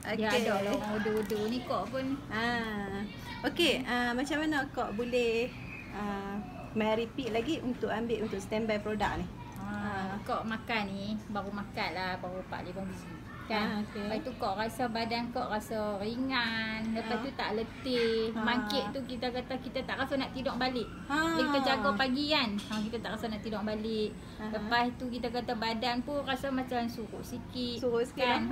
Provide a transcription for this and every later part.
Dia ada lah orang order-order ni Kak pun. Okey, macam mana Kak boleh mai repeat lagi untuk ambil untuk standby produk ni? Kak makan ni, baru makan lah, baru 4-5 biji kan. Lepas tu Kak rasa badan Kak rasa ringan. Lepas tu tak letih. Mangkit tu kita kata kita tak rasa nak tidur balik. Bila kita jaga pagi kan, kita tak rasa nak tidur balik. Lepas tu kita kata badan pun rasa macam surut sikit. Surut sikit kan.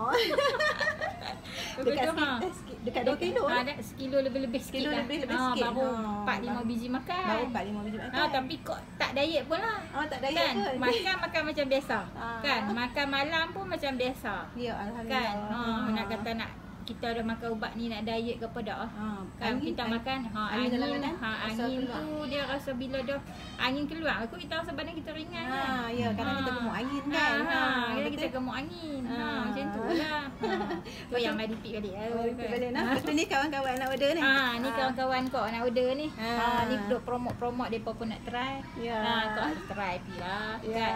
Dekat 2 kilo. Sekilo lebih-lebih sikit lah. sikit. Baru 4-5 biji makan. Baru 4-5 biji makan. Tapi Kak tak diet pun lah. Tak diet kan? ke? Makan macam biasa. Kan? Makan malam pun macam biasa. Ya, alhamdulillah. Kan? Nak kata nak kita ada makan ubat ni nak diet ke apa dah. Kan kita makan angin dalam badan. Angin tu dia rasa bila dah angin keluar aku kita rasa badan kita ringan kan. Ya, kadang kita gemuk angin kan. Kita gemuk angin. Macam tu lah. Tu yang mai repeat balik. Betul ni kawan-kawan nak order ni. Ni kawan-kawan Kak nak order ni. Ni duk promote depa pun nak try. Kak harus try pi lah kan.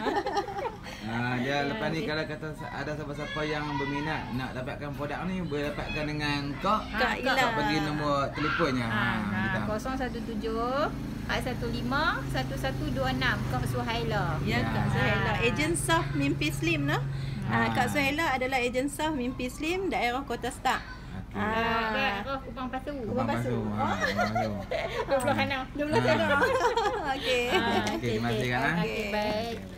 Dia lepas ni kalau kata ada siapa-siapa yang berminat nak dapatkan produk ni boleh dapatkan dengan Kak bagi nombor telefonnya. 017 415 1126 Kak Suhaila. Ya, Kak Suhaila, ejen sah Mimpi Slim noh. Kak Suhaila adalah ejen sah Mimpi Slim daerah Kota Star. Daerah Kupang Pasu. 20 20 Hanau. Okey. Terima kasih kan. Okey, baik.